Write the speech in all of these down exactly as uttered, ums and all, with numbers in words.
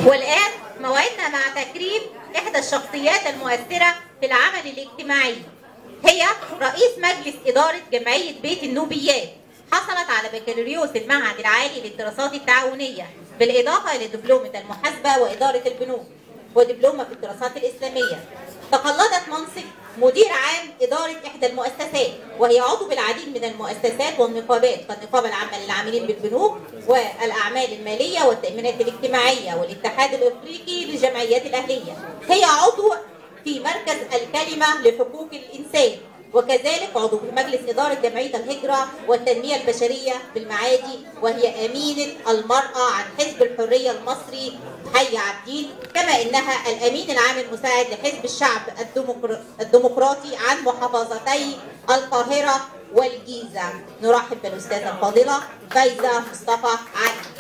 والآن موعدنا مع تكريم إحدى الشخصيات المؤثرة في العمل الاجتماعي. هي رئيس مجلس إدارة جمعية بيت النوبيات، حصلت على بكالوريوس المعهد العالي للدراسات التعاونية، بالإضافة لدبلومة المحاسبة وإدارة البنوك ودبلومة في الدراسات الإسلامية. تقلدت منصب مدير عام إدارة إحدى المؤسسات، وهي عضو بالعديد من المؤسسات والنقابات كالنقابة العامة للعاملين بالبنوك والأعمال المالية والتأمينات الاجتماعية والاتحاد الإفريقي للجمعيات الأهلية. هي عضو في مركز الكلمة لحقوق الإنسان، وكذلك عضو في مجلس إدارة جمعية الهجرة والتنمية البشرية بالمعادي، وهي أمينة المرأة عن حزب الحرية المصري حي عابدين، كما إنها الأمين العام المساعد لحزب الشعب الديمقراطي عن محافظتي القاهرة والجيزة. نرحب بالأستاذة الفاضلة فايزة مصطفى علي.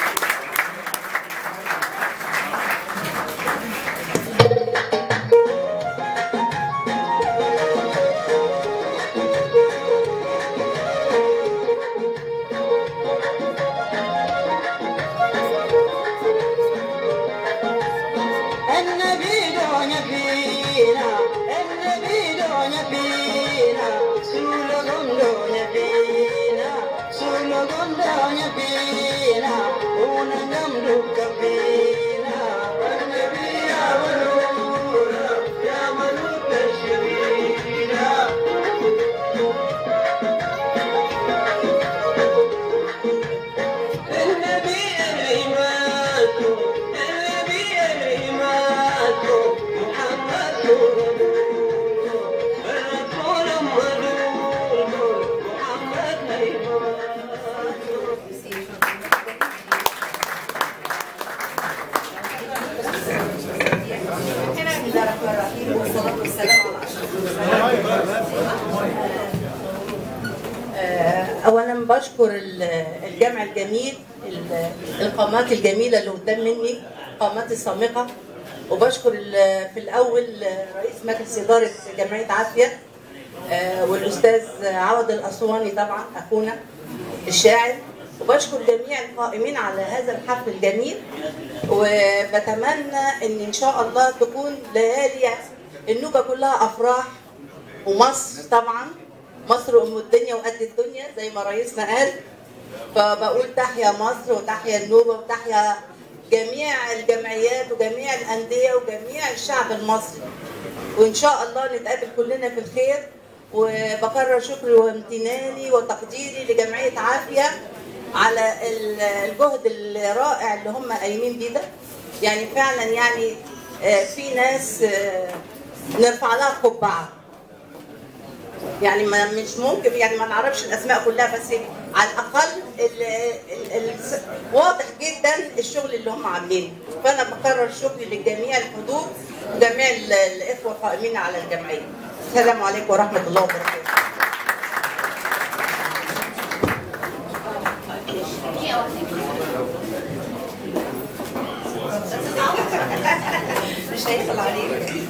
اولا بشكر الجمع الجميل، القامات الجميله اللي قدام مني، قامات السامقه، وبشكر في الاول رئيس مجلس اداره جمعيه عافيه والاستاذ عوض الاسواني طبعا اخونا الشاعر، وبشكر جميع القائمين على هذا الحفل الجميل. وبتمنى ان ان شاء الله تكون ليالي النوبه كلها افراح، ومصر طبعا مصر ام الدنيا وقد الدنيا زي ما رئيسنا قال. فبقول تحيا مصر وتحيا النوبه وتحيا جميع الجمعيات وجميع الانديه وجميع الشعب المصري، وان شاء الله نتقابل كلنا في الخير. وبكرر شكري وامتناني وتقديري لجمعيه عافيه على الجهد الرائع اللي هم قايمين بيه ده. يعني فعلا يعني في ناس نرفع لها قبعه، يعني ما مش ممكن يعني ما نعرفش الاسماء كلها، بس على الاقل ال ال ال واضح جدا الشغل اللي هم عاملينه. فانا بكرر شكري لجميع الحضور وجميع الاخوه القائمين على الجمعيه. السلام عليكم ورحمه الله وبركاته. مش هيطلع عليك.